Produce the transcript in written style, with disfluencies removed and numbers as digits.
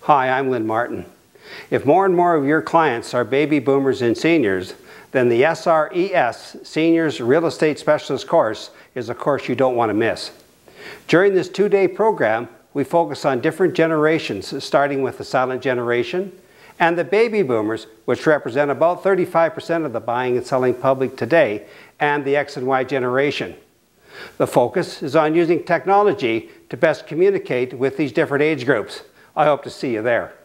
Hi, I'm Lynn Martin. If more and more of your clients are baby boomers and seniors, then the SRES Seniors Real Estate Specialist course is a course you don't want to miss. During this two-day program, we focus on different generations, starting with the silent generation and the baby boomers, which represent about 35% of the buying and selling public today, and the X and Y generation. The focus is on using technology to best communicate with these different age groups. I hope to see you there.